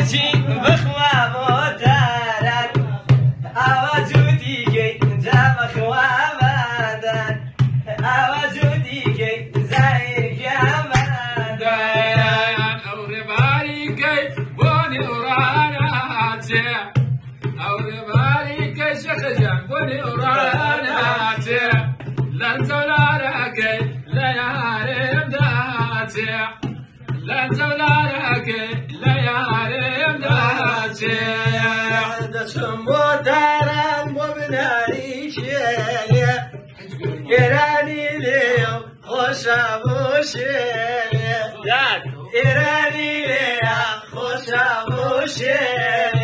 چی بخوا مدارن آوازو دیگه جا بخوا مدن آوازو دیگه زایر گمدن أوري بالي بوني وراناتي أوري بالي شخجان بوني وراناتي لن زولارك ليالي مداتي لن زولارك ليالي مداتي دسم مدارن وبناري شيلي إيراني ليو خوشا بوشيلي إيراني ليو خوشا بوشيلي